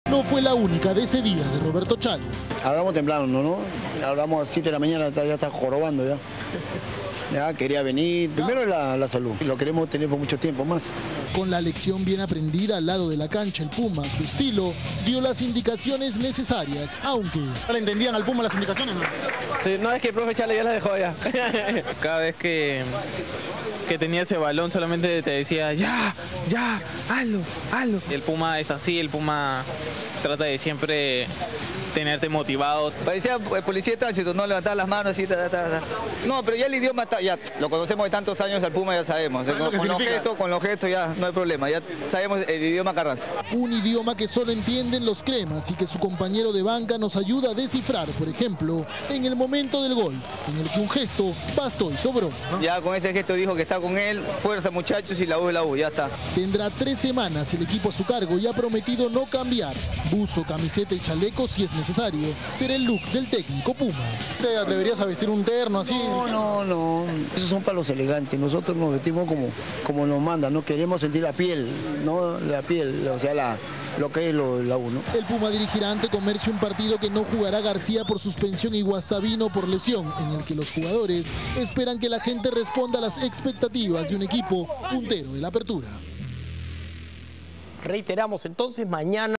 No fue la única de ese día de Roberto Chalo. Hablamos temprano, ¿no? Hablamos a las 7 de la mañana, ya está jorobando ya. Ya quería venir. Primero la salud. Lo queremos tener por mucho tiempo más. Con la lección bien aprendida al lado de la cancha, el Puma, a su estilo, dio las indicaciones necesarias, aunque... ¿Le entendían al Puma las indicaciones, no? Sí, no, es que el profe Chale ya las dejó ya. Cada vez que tenía ese balón solamente te decía, ya, hazlo. El Puma es así, el Puma trata de siempre tenerte motivado. Parecía policía de tránsito, no levantar las manos así, No, pero ya el idioma está, ya lo conocemos de tantos años al Puma, ya sabemos. Con los gestos ya no hay problema, ya sabemos el idioma Carranza. Un idioma que solo entienden los cremas y que su compañero de banca nos ayuda a descifrar, por ejemplo, en el momento del gol, en el que un gesto bastó y sobró, ¿no? Ya con ese gesto dijo que está con él, fuerza muchachos, y la U es la U, ya está. Tendrá 3 semanas el equipo a su cargo y ha prometido no cambiar. Buzo, camiseta y chaleco si es necesario. Será el look del técnico Puma. ¿Te atreverías a vestir un terno así? No. Esos son para los elegantes. Nosotros nos vestimos como nos mandan, ¿no? Queremos sentir la piel, ¿no? La piel, o sea, lo que es la U, ¿no? El Puma dirigirá ante Comercio un partido que no jugará García por suspensión y Guastavino por lesión, en el que los jugadores esperan que la gente responda a las expectativas de un equipo puntero de la apertura. Reiteramos entonces, mañana